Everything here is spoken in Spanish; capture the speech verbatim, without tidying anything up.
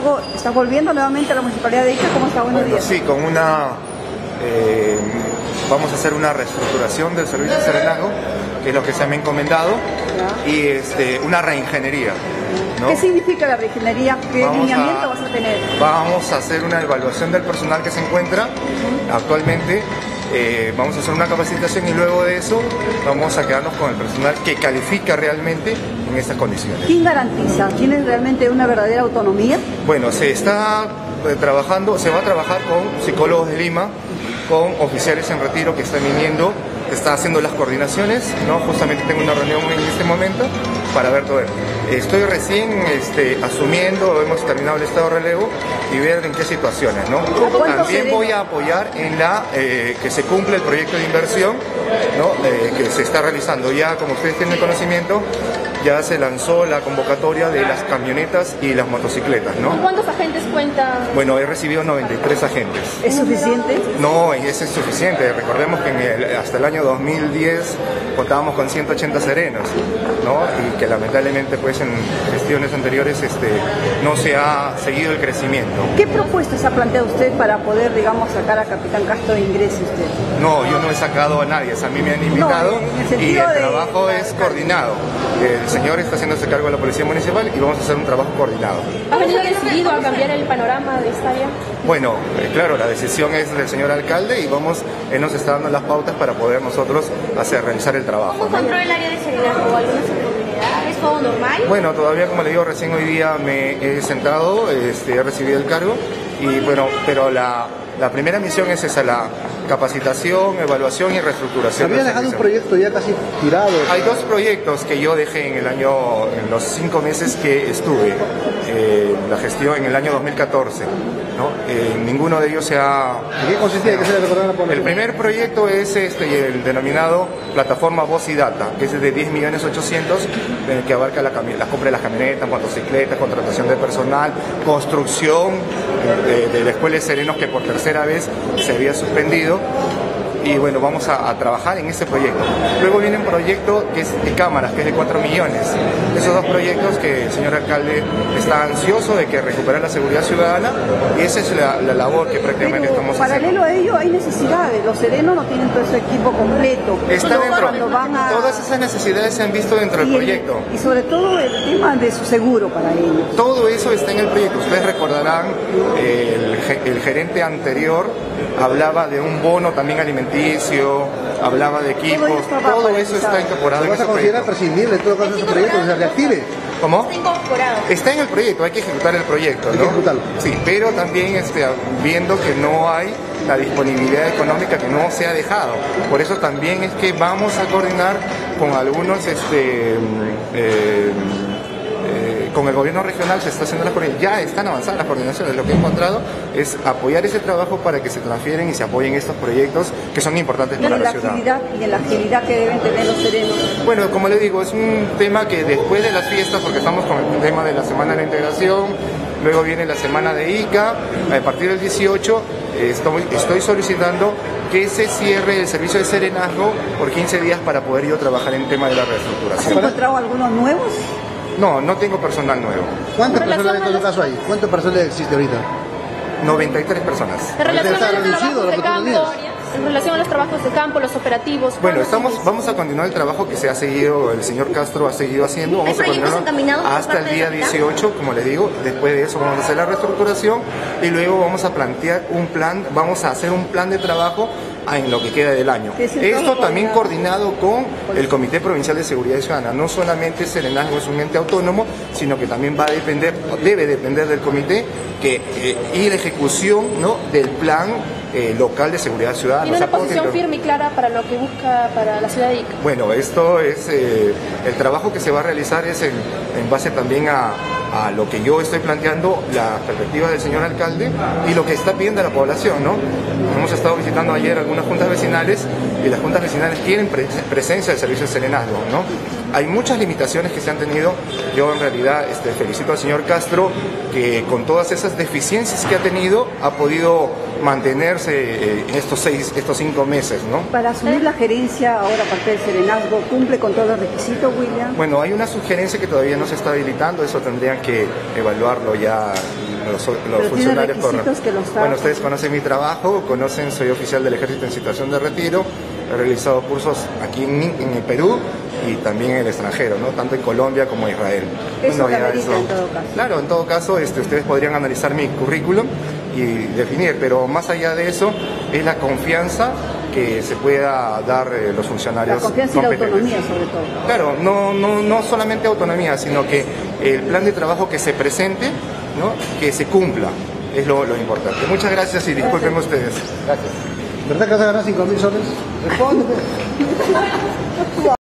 Serenazgo, ¿estás volviendo nuevamente a la Municipalidad de Ica? ¿Cómo está? Buenos Bueno, días. sí, con una... Eh, vamos a hacer una reestructuración del servicio de serenazgo, que es lo que se me ha encomendado, Ya. y este, una reingeniería, ¿no? ¿Qué significa la reingeniería? ¿Qué Vamos lineamiento a- vas a tener? Vamos a hacer una evaluación del personal que se encuentra actualmente. Eh, vamos a hacer una capacitación y luego de eso vamos a quedarnos con el personal que califica realmente en estas condiciones. ¿Quién garantiza? ¿Tienes realmente una verdadera autonomía? Bueno, se está eh, trabajando, se va a trabajar con psicólogos de Lima, con oficiales en retiro que están viniendo, está haciendo las coordinaciones, ¿no? Justamente tengo una reunión en este momento para ver todo esto. Estoy recién este, asumiendo, hemos terminado el estado de relevo y ver en qué situaciones, ¿no? También voy a apoyar en la eh, que se cumpla el proyecto de inversión, ¿no? Eh, que se está realizando. Ya, como ustedes tienen conocimiento, ya se lanzó la convocatoria de las camionetas y las motocicletas, ¿no? ¿Cuántos agentes cuentan? Bueno, he recibido noventa y tres agentes. ¿Es suficiente? No, y ese es suficiente. Recordemos que en el- hasta el año dos mil diez contábamos con ciento ochenta serenos, ¿no? Y que lamentablemente pues en gestiones anteriores este, no se ha seguido el crecimiento. ¿Qué propuestas ha planteado usted para poder, digamos, sacar a Capitán Castro e ingrese usted? No, yo no he sacado a nadie, a mí me han invitado en el y sentido el de- trabajo es coordinado. El señor está haciéndose cargo de la Policía Municipal y vamos a hacer un trabajo coordinado. ¿Has venido decidido a cambiar el panorama de esta área? Bueno, eh, claro, la decisión es del señor alcalde y vamos, él nos está dando las pautas para poder nosotros hacer, realizar el trabajo, ¿Cómo ¿no? controla el área de serenazgo? ¿Algunas irregularidades? ¿Todo normal? Bueno, todavía, como le digo, recién hoy día me he sentado, este, he recibido el cargo y bueno, pero la, la primera misión es esa, la capacitación, evaluación y reestructuración. Había del dejado un servicio. proyecto ya casi tirado. Hay dos proyectos que yo dejé en el año, en los cinco meses que estuve eh, en la gestión en el año dos mil catorce, ¿no? Eh, ninguno de ellos se ha... ¿En qué consistía? ¿Qué se le recordaba a la población? El primer proyecto es este, el denominado Plataforma Voz y Data, que es de diez millones ochocientos, eh, que abarca la, cami- la compra de las camionetas, motocicletas, contratación de personal, construcción eh, de, de la Escuela de Serenos, que por tercera vez se había suspendido. Y bueno, vamos a, a trabajar en ese proyecto. Luego viene un proyecto que es de cámaras, que es de cuatro millones. Esos dos proyectos que el señor alcalde está ansioso de que recuperar la seguridad ciudadana, y esa es la, la labor que prácticamente Pero estamos paralelo haciendo. a ello hay necesidades. Los serenos no tienen todo su equipo completo. Está Solo dentro. cuando van a- Todas esas necesidades se han visto dentro del y el- proyecto. Y sobre todo el tema de su seguro para ellos. Todo eso está en el proyecto. Ustedes recordarán, eh, el, ge- el gerente anterior hablaba de un bono también alimenticio, hablaba de equipos, Todo eso va todo eso paralizado. está incorporado ¿Lo en vas a ese considerar proyecto. prescindible en todo caso de ese proyecto que se reactive? ¿Cómo? Está incorporado. Está en el proyecto, hay que ejecutar el proyecto, Hay ¿no? que ejecutarlo. Sí, pero también este, viendo que no hay la disponibilidad económica, que no se ha dejado. Por eso también es que vamos a coordinar con algunos, este, mm, eh, eh, con el gobierno regional se está haciendo las coordinaciones, ya están avanzadas las coordinaciones. Lo que he encontrado es apoyar ese trabajo para que se transfieren y se apoyen estos proyectos que son importantes Y para en la la ciudad. agilidad y en la agilidad que deben tener los serenos. Bueno, como le digo, es un tema que después de las fiestas, porque estamos con el tema de la Semana de la Integración, luego viene la Semana de Ica, a partir del dieciocho eh, estoy, estoy solicitando que se cierre el servicio de serenazgo por quince días para poder yo trabajar en el tema de la ¿Has reestructuración. encontrado algunos nuevos? No, no tengo personal nuevo. ¿Cuántas En personas relación en a todo caso hay? ¿Cuánto personal existe ahorita? noventa y tres personas. En relación Está a los reducido trabajos lo de que tú campo, tenías. en relación a los trabajos de campo, los operativos. Bueno, ¿cuándo estamos, se vamos a continuar el trabajo que se ha seguido, el señor Castro ha seguido haciendo, vamos a proyectos continuarlo encaminados por hasta el parte día del capitán? dieciocho, como le digo, después de eso vamos a hacer la reestructuración y luego vamos a plantear un plan, vamos a hacer un plan de trabajo en lo que queda del año. ¿Qué es el Esto trabajo también coordinado? coordinado con el Comité Provincial de Seguridad Ciudadana. No solamente Serenazgo es un ente autónomo, sino que también va a depender, debe depender del comité que, eh, y la ejecución, ¿no?, del plan eh, local de seguridad ciudadana. Tiene O sea, una todo posición tiene- firme y clara para lo que busca para la ciudad de Ica. Bueno, esto es eh, el trabajo que se va a realizar es en, en base también a, a lo que yo estoy planteando, la perspectiva del señor alcalde y lo que está pidiendo la población, ¿no? Hemos estado visitando ayer algunas juntas vecinales y las juntas vecinales quieren pre- presencia del servicio de serenazgo, ¿no? Hay muchas limitaciones que se han tenido. Yo en realidad este, felicito al señor Castro que con todas esas deficiencias que ha tenido ha podido mantenerse eh, en estos seis, estos cinco meses, ¿no? Para asumir la gerencia ahora parte del serenazgo, ¿cumple con todos los requisitos, William? Bueno, hay una sugerencia que todavía no se está habilitando, eso tendrían que evaluarlo ya los, los Pero funcionarios tiene requisitos que los Bueno, ustedes conocen mi trabajo, conocen, soy oficial del Ejército en situación de retiro, he realizado cursos aquí en, en el Perú y también en el extranjero, ¿no? Tanto en Colombia como en Israel. Eso ya amerita en todo caso. Claro, en todo caso este, ustedes podrían analizar mi currículum y definir, pero más allá de eso es la confianza que se pueda dar eh, los funcionarios. La confianza y la autonomía sobre todo. Claro, no, no, no solamente autonomía, sino que el plan de trabajo que se presente, ¿no? Que se cumpla, es lo, lo importante. Muchas gracias y disculpen ustedes. Gracias. ¿Verdad que vas a ganar cinco mil soles? Respóndeme.